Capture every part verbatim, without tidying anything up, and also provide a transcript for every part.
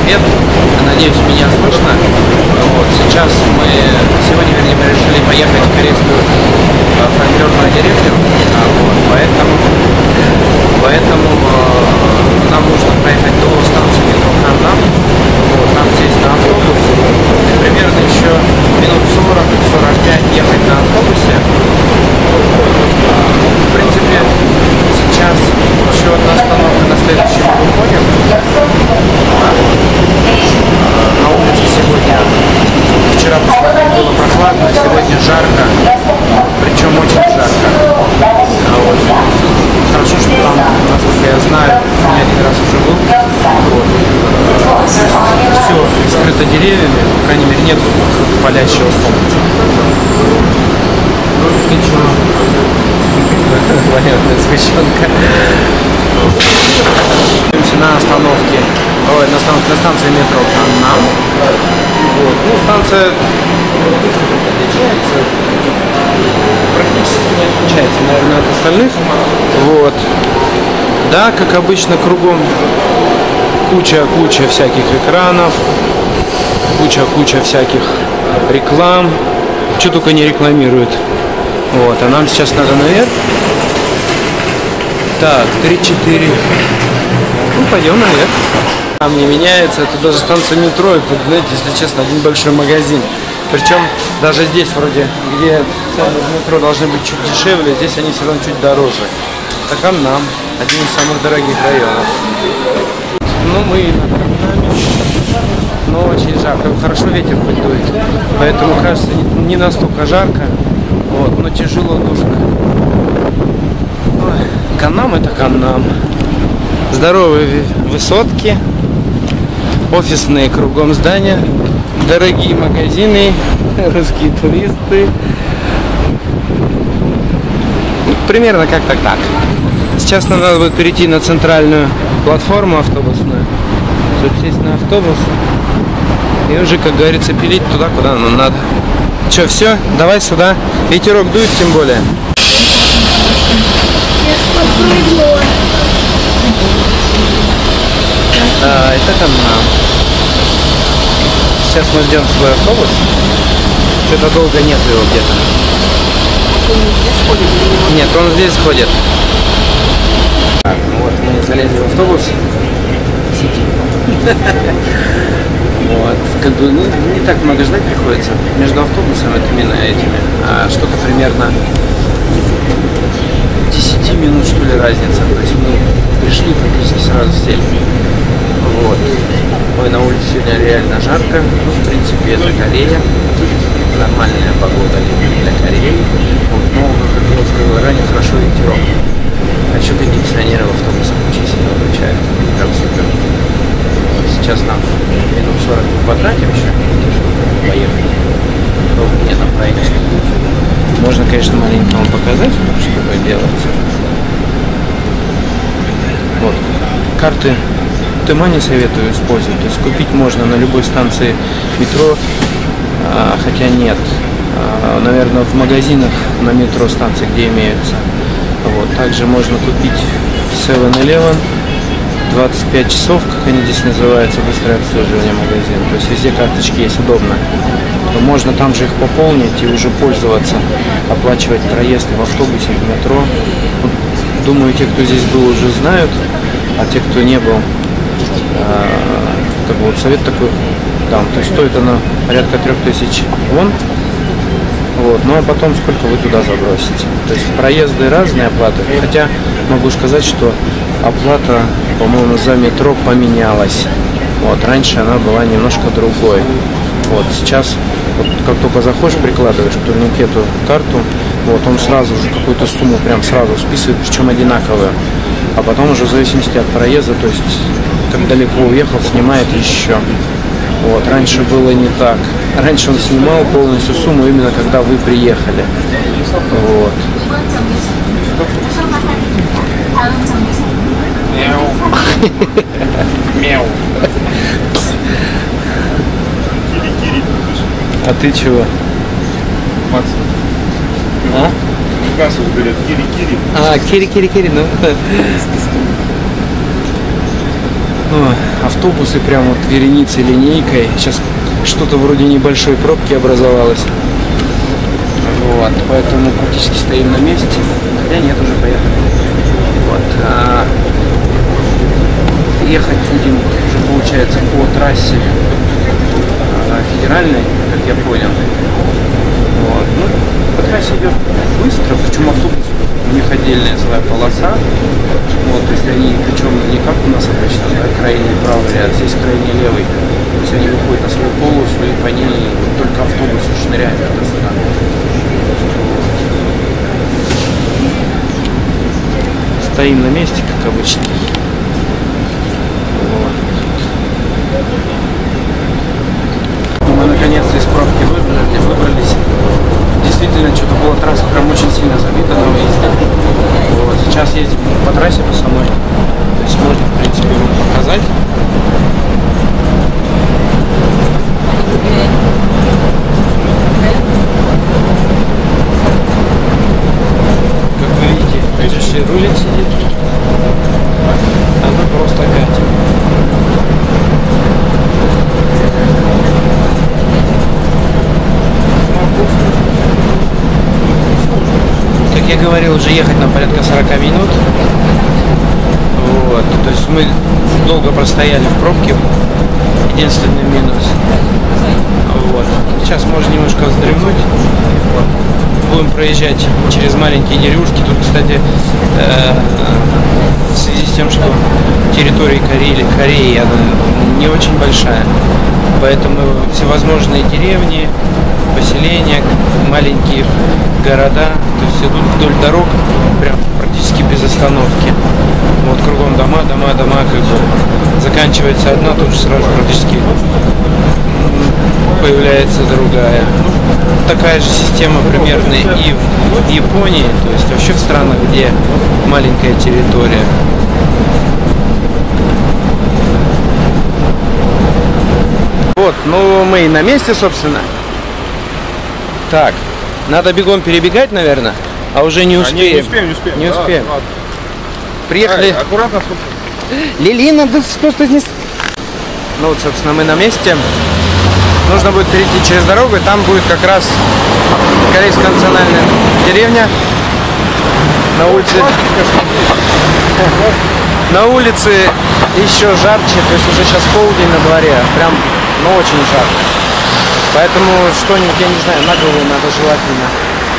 привет! Надеюсь, меня слышно. Вот, сейчас мы, сегодня, вернее, мы решили поехать в корейскую фольклорную деревню. Вот, поэтому поэтому э, нам нужно проехать до станции метро Ханнам. Вот, нам сесть на автобус. И примерно еще минут сорок сорок пять ехать на автобусе. В принципе, сейчас еще одна остановка, на следующий мы выходим. На улице сегодня, вчера было прохладно, сегодня жарко, причем очень жарко. Вот. Хорошо, что там, насколько я знаю, я один раз уже был, вот. Все скрыто деревьями, по крайней мере, нет палящего солнца. Ничего. Понятная сгущенка. На остановке, ой, на, стан на станции метро Ханнам. Вот. Ну, станция отличается, практически не отличается, наверное, от остальных. Вот. Да, как обычно, кругом куча-куча всяких экранов, куча-куча всяких реклам, что только не рекламируют. Вот, а нам сейчас надо наверх. Так, три-четыре. Ну, пойдем наверх. Там не меняется, это даже станция метро, это, знаете, если честно, один большой магазин. Причем даже здесь вроде, где цены в метро должны быть чуть дешевле, здесь они все равно чуть дороже. Так Ханнам, один из самых дорогих районов. Ну, мы на Ханнаме, но очень жарко. Хорошо ветер хоть дует, поэтому кажется не настолько жарко, вот, но тяжело, душно. Ой, Ханнам это Ханнам. Здоровые высотки, офисные кругом здания, дорогие магазины, русские туристы. Примерно как-то так. Сейчас нам надо будет перейти на центральную платформу автобусную, чтобы сесть на автобус и уже, как говорится, пилить туда, куда нам надо. Че, все? Давай сюда. Ветерок дует, тем более. Да, это Ханнам. Сейчас мы ждем свой автобус. Что-то долго нет его где-то. Он здесь ходит? Нет, он здесь ходит. Так, ну вот мы залезли в автобус. Сидим. Вот, как бы, ну, не так много ждать приходится. Между автобусом это именно этими. А что-то примерно десять минут, что ли, разница. То есть мы пришли, практически сразу сели. Вот. Ой, на улице сегодня реально жарко. Ну, в принципе, это Корея. Нормальная погода для Кореи. Вот, но, как я уже говорил ранее, хорошо ветерок. А еще кондиционеры в автобусах очень сильно включают. Прям супер. Сейчас нам минут сорок потратим еще, чтобы поехать. Где там проехать? Можно, конечно, маленько вам показать, что делается. Вот. Карты Тыма не советую использовать. То есть купить можно на любой станции метро, а, хотя нет. А, наверное, в магазинах на метро станции, где имеются. Вот. Также можно купить севен элевен. двадцать пять часов, как они здесь называются, быстрое обслуживание магазина. То есть везде карточки есть, удобно. То можно там же их пополнить и уже пользоваться, оплачивать проезд в автобусе, в метро. Думаю, те, кто здесь был, уже знают, а те, кто не был, как бы вот совет такой там. То есть стоит она порядка трех тысяч вон. Вот, ну а потом сколько вы туда забросите. То есть проезды разные оплаты. Хотя могу сказать, что оплата, по-моему, за метро поменялась. Вот, раньше она была немножко другой. Вот, сейчас, вот, как только заходишь, прикладываешь к турникету карту, вот, он сразу же какую-то сумму прям сразу списывает, причем одинаковую. А потом уже в зависимости от проезда, то есть, как далеко уехал, снимает еще. Вот, раньше было не так. Раньше он снимал полностью сумму именно когда вы приехали. Вот. Мяу. А ты чего? Макс. А? Кассу говорят, кири-кири. А, кири-кири-кири, ну. Ой, автобусы прям вот вереницей, линейкой. Сейчас что-то вроде небольшой пробки образовалось. Вот, поэтому практически стоим на месте. Хотя нет, уже поехали. Вот, а ехать будем уже, получается, по трассе а, федеральной, как я понял. Вот, ну, по трассе идет быстро, причем автобус, у них отдельная своя полоса. Вот, то есть они, причем не как у нас обычно, да, крайний правый ряд, здесь крайний левый. То есть они выходят на свою полосу и по ней только автобус шныряет туда-сюда. Стоим на месте, как обычно. Вот. Мы наконец-то из пробки выбрали, выбрались. Действительно, что-то была трасса прям очень сильно забита на выезде. Вот. Сейчас ездим по трассе по самой. То есть можно, в принципе, вам показать. Как вы видите, режиссер рулит, сидит. А мы просто опять. Как я говорил, уже ехать нам порядка сорок минут. Вот. То есть мы долго простояли в пробке. Единственный минус. Вот. Сейчас можно немножко вздремнуть. Будем проезжать через маленькие деревушки. Тут, кстати, э, в связи с тем, что территория Кореи, Кореи она не очень большая, поэтому всевозможные деревни, поселения, маленькие города, то есть идут вдоль дорог прям практически без остановки. Вот кругом дома, дома, дома, как бы заканчивается одна, тут же сразу практически появляется другая. Такая же система примерно и в Японии, то есть вообще в странах, где маленькая территория. Вот, ну мы и на месте, собственно. Так, надо бегом перебегать, наверное, а уже не успеем. А, не, не успеем, не успеем. Не Да, успеем. ладно. Приехали. Ай, аккуратно, слушай. Лилина, да что ты не... Ну вот, собственно, мы на месте. Нужно будет перейти через дорогу, и там будет как раз Корейская национальная деревня. На улице... На улице еще жарче, то есть уже сейчас полдень на дворе. Прям, ну, очень жарко. Поэтому что-нибудь, я не знаю, на голову надо желательно.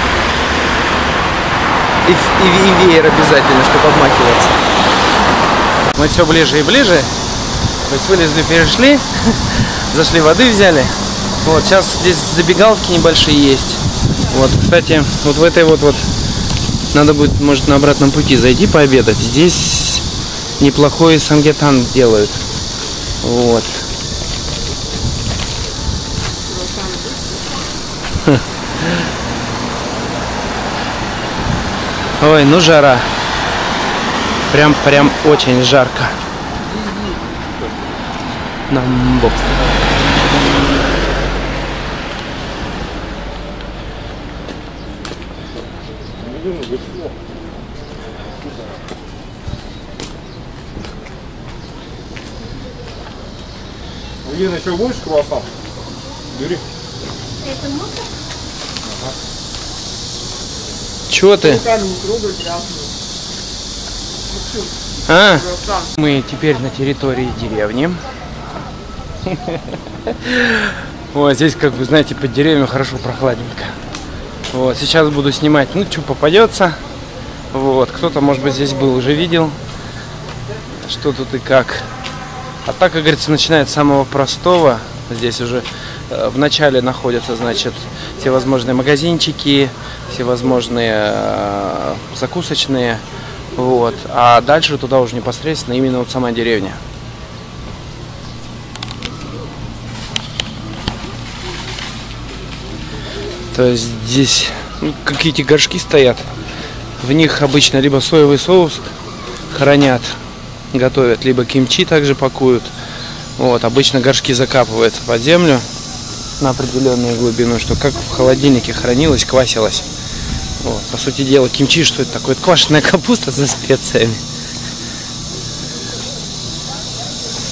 И, и, и веер обязательно, чтобы обмахиваться. Мы все ближе и ближе. То есть вылезли, перешли, зашли, воды взяли. Вот, сейчас здесь забегалки небольшие есть. Вот, кстати, вот в этой вот, вот надо будет, может, на обратном пути зайти пообедать. Здесь неплохой самгетан делают. Вот. Ой, ну жара. Прям, прям очень жарко. Нам бог. Лена, еще будешь круассан? Бери. Это можно? Чего ты? А? Мы теперь на территории деревни. Вот здесь, как вы знаете, под деревьями хорошо прохладненько. Вот сейчас буду снимать, ну что попадется. Вот кто-то, может быть, здесь был, уже видел, что тут и как. А так, как говорится, начинает с самого простого. Здесь уже э, в начале находятся, значит, всевозможные магазинчики, всевозможные э, закусочные. Вот. А дальше туда уже непосредственно именно вот сама деревня. То есть здесь ну, какие-то горшки стоят. В них обычно либо соевый соус хранят, готовят, либо кимчи также пакуют. Вот, обычно горшки закапываются под землю на определенную глубину, что как в холодильнике хранилось, квасилось. Вот, по сути дела, кимчи, что это такое? Это квашеная капуста со специями.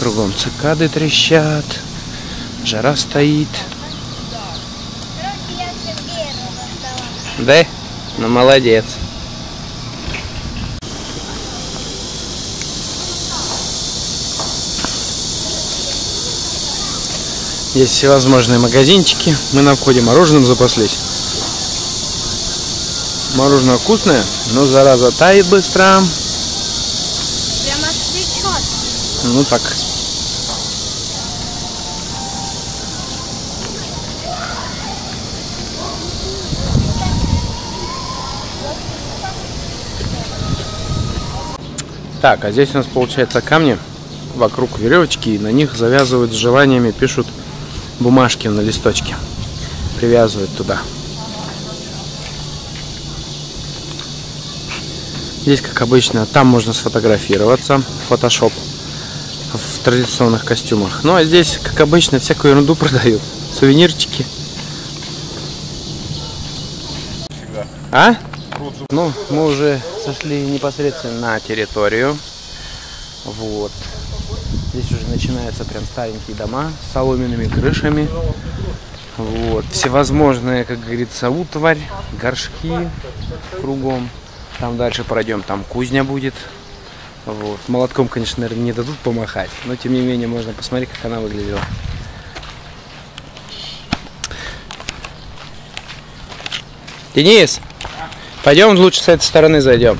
Кругом цикады трещат. Жара стоит. Да? Ну молодец. Есть всевозможные магазинчики. Мы на входе мороженым запаслись. Мороженое вкусное, но зараза тает быстро. Прямо свечет. Ну так. Так, а здесь у нас получается камни вокруг веревочки, и на них завязывают с желаниями, пишут бумажки на листочке, привязывают туда. Здесь, как обычно, там можно сфотографироваться, фотошоп в традиционных костюмах. Ну а здесь, как обычно, всякую ерунду продают, сувенирчики. А? Ну, мы уже сошли непосредственно на территорию. Вот. Здесь уже начинаются прям старенькие дома с соломенными крышами. Вот. Всевозможные, как говорится, утварь, горшки кругом. Там дальше пройдем, там кузня будет. Вот. Молотком, конечно, наверное, не дадут помахать, но тем не менее можно посмотреть, как она выглядела. Денис, пойдем лучше с этой стороны зайдем.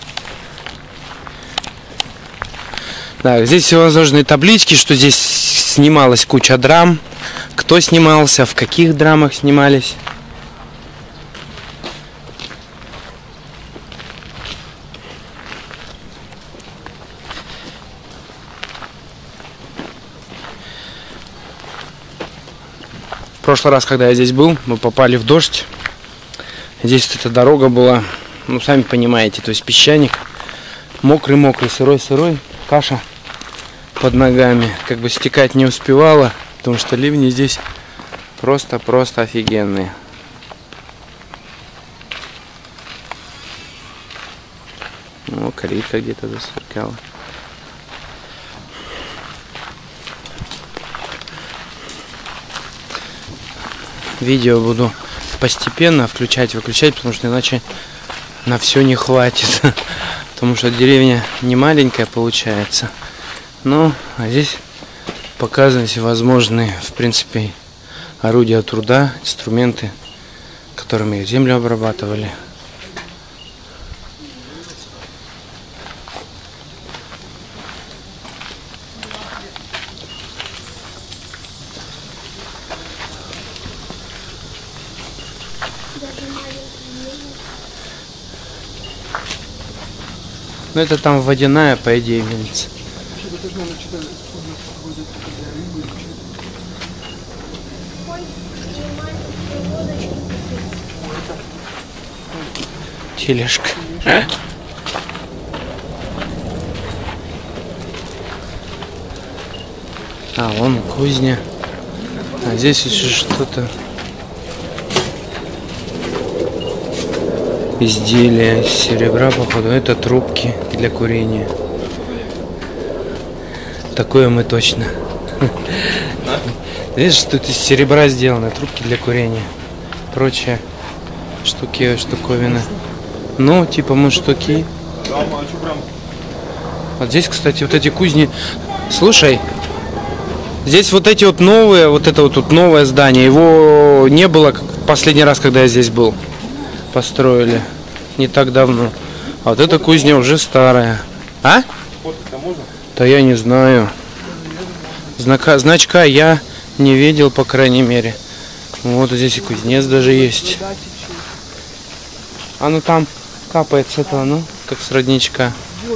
Так, здесь всевозможные таблички, что здесь снималась куча драм, кто снимался, в каких драмах снимались. В прошлый раз, когда я здесь был, мы попали в дождь. Здесь вот эта дорога была, ну сами понимаете, то есть песчаник, мокрый-мокрый, сырой-сырой, каша под ногами, как бы стекать не успевала, потому что ливни здесь просто-просто офигенные. Ну, калитка где-то засверкала. Видео буду постепенно включать, выключать, потому что иначе на все не хватит. Потому что деревня не маленькая получается. Ну, а здесь показаны всевозможные, в принципе, орудия труда, инструменты, которыми землю обрабатывали. Ну это там водяная, по идее, мельница. Тележка. А, вон кузня. А здесь еще что-то. Изделия из серебра, походу. Это трубки для курения. Такое мы точно. Видишь, что тут из серебра сделано. Трубки для курения. Прочие штуки, штуковины. Ну, типа мундштуки. Вот здесь, кстати, вот эти кузни. Слушай, здесь вот эти вот новые, вот это вот тут новое здание. Его не было последний раз, когда я здесь был. Построили не так давно. А вот эта кузня уже старая. А? Да я не знаю. Знака, значка я не видел, по крайней мере. Вот здесь и кузнец даже есть. А ну там капает с этого, ну, как с родничка.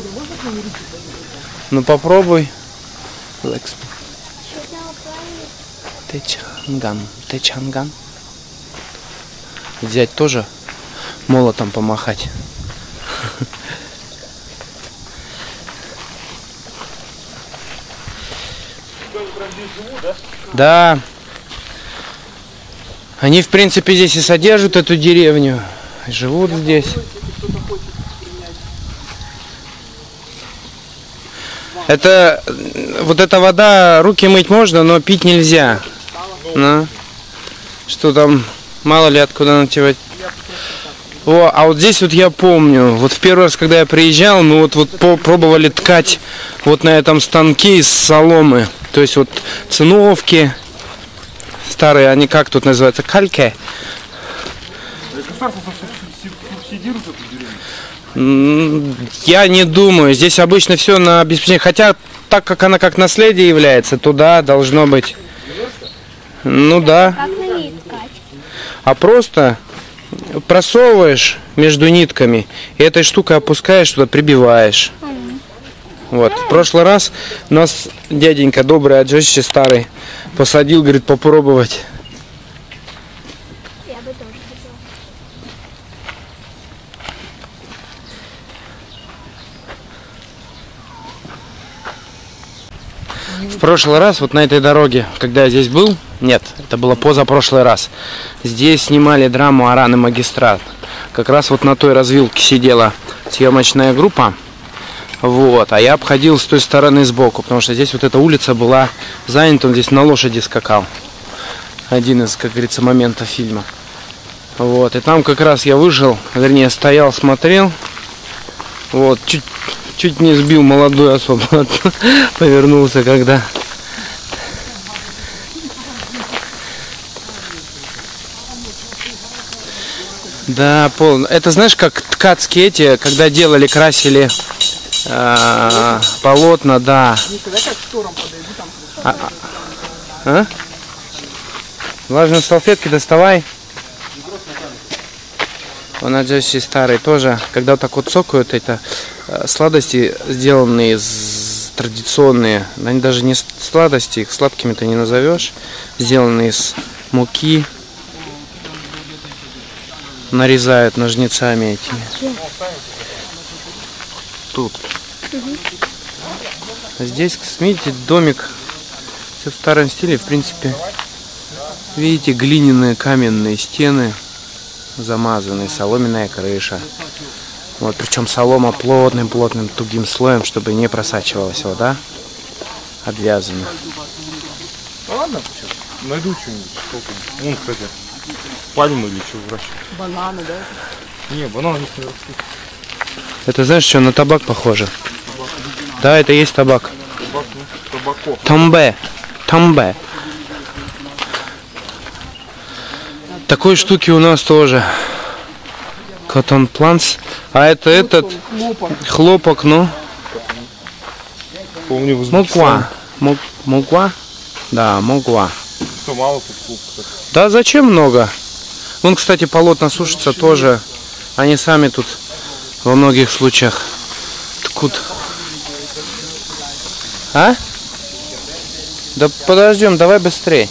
Ну попробуй. Тэчанган. Тэчанган. Взять тоже молотом помахать. Да. Они, в принципе, здесь и содержат эту деревню. Живут здесь. Это вот эта вода, руки мыть можно, но пить нельзя. Ну, что там, мало ли откуда натевать. О, а вот здесь вот я помню, вот в первый раз, когда я приезжал, мы вот, вот пробовали ткать вот на этом станке из соломы. То есть вот циновки старые, они как тут называются? Кальке. Я не думаю, здесь обычно все на обеспечение, хотя так как она как наследие является, туда должно быть. Ну да. Как на ней ткать? А просто просовываешь между нитками и этой штукой опускаешь туда, прибиваешь. Mm. Вот. В прошлый раз нас дяденька добрый, отжище старый, посадил, говорит, попробовать. Я бы тоже хотела. В прошлый раз, вот на этой дороге, когда я здесь был, нет, это было позапрошлый раз, здесь снимали драму «Аран и магистрат». Как раз вот на той развилке сидела съемочная группа, вот, а я обходил с той стороны сбоку, потому что здесь вот эта улица была занята, он здесь на лошади скакал. Один из, как говорится, моментов фильма. Вот, и там как раз я вышел, вернее, стоял, смотрел, вот, чуть... Чуть не сбил молодую особо, повернулся когда. Да, полно. Это знаешь, как ткацкие эти, когда делали, красили э, полотна, да. А, а? Влажные салфетки доставай. Он отжащий старый тоже, когда вот так вот цокают, это сладости, сделанные из традиционные, они даже не сладости, их сладкими ты не назовешь, сделанные из муки, нарезают ножницами этими. Тут. Здесь, смотрите, домик все в старом стиле, в принципе, видите, глиняные каменные стены, замазанные, соломенная крыша. Вот, причем солома плотным-плотным тугим слоем, чтобы не просачивалась вода. Обвязана. Ладно, сейчас найду что-нибудь. Вон, кстати, пальмы или что выращивать. Бананы, да? Не, бананы не растут. Это знаешь, что на табак похоже? Табак. Да, это есть табак. Табак, ну, табако. Тамбе. Тамбе. Такой штуки у нас тоже. Cotton plants. А это этот Хлопок. хлопок, ну. Помню, в Муква. Мук- Муква? Да, муква. Что, мало тут клуб, кстати. Да зачем много? Вон, кстати, полотна сушатся тоже. Они сами тут во многих случаях ткут. А? Да подождем, давай быстрее.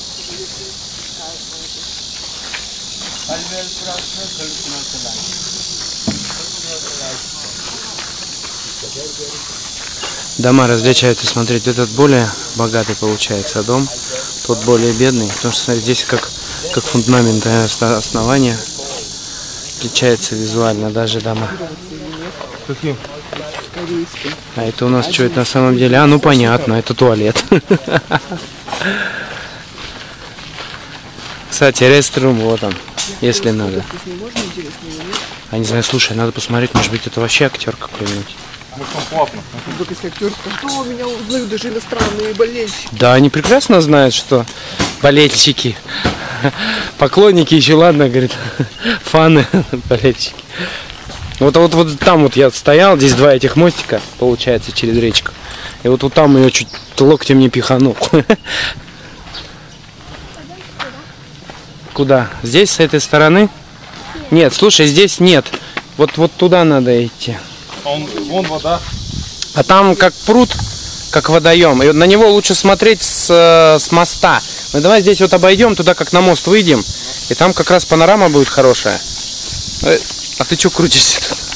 Дома различаются, смотрите, этот более богатый получается дом, тот более бедный, потому что, смотрите, здесь как, как фундамент основания отличается визуально даже дома. Каким? А это у нас что это на самом деле? А, ну понятно, это туалет. Кстати, реструм, вот он, если надо. А не знаю, слушай, надо посмотреть, может быть, это вообще актер какой-нибудь. Может, он платно. Только если актер, кто меня узнают, даже иностранные болельщики. Да, они прекрасно знают, что болельщики, поклонники еще, ладно, говорит, фаны, болельщики. Вот, вот, вот там вот я стоял, здесь два этих мостика, получается, через речку. И вот, вот там ее чуть локтем не пиханул. Куда? Здесь, с этой стороны? Нет, слушай, здесь нет. Вот, вот туда надо идти. А он, вон вода. А там как пруд, как водоем. И на него лучше смотреть с, с моста. Мы давай здесь вот обойдем, туда как на мост выйдем. И там как раз панорама будет хорошая. А ты что крутишься тут?